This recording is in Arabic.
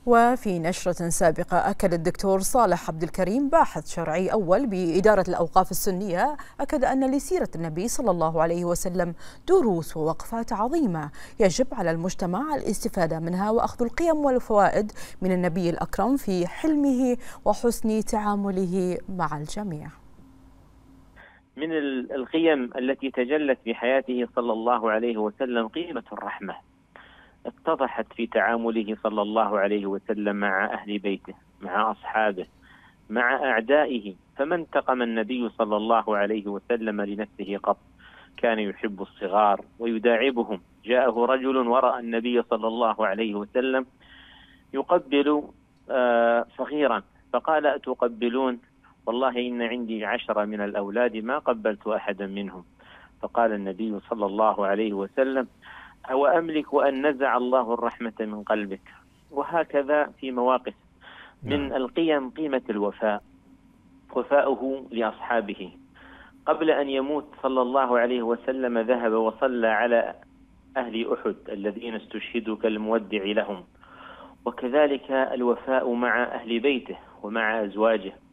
وفي نشرة سابقة أكد الدكتور صالح عبد الكريم باحث شرعي أول بإدارة الأوقاف السنية أكد أن لسيرة النبي صلى الله عليه وسلم دروس ووقفات عظيمة يجب على المجتمع الاستفادة منها وأخذ القيم والفوائد من النبي الأكرم في حلمه وحسن تعامله مع الجميع. من القيم التي تجلت في حياته صلى الله عليه وسلم قيمة الرحمة، اتضحت في تعامله صلى الله عليه وسلم مع أهل بيته، مع أصحابه، مع أعدائه. فما انتقم النبي صلى الله عليه وسلم لنفسه قط، كان يحب الصغار ويداعبهم. جاءه رجل ورأى النبي صلى الله عليه وسلم يقبل صغيرا فقال: أتقبلون؟ والله إن عندي 10 من الأولاد ما قبلت أحدا منهم. فقال النبي صلى الله عليه وسلم: أو أملك أن نزع الله الرحمة من قلبك. وهكذا في مواقف. من القيم قيمة الوفاء، وفاؤه لأصحابه. قبل أن يموت صلى الله عليه وسلم ذهب وصلى على أهل أحد الذين استشهدوا كالمودع لهم. وكذلك الوفاء مع أهل بيته ومع أزواجه.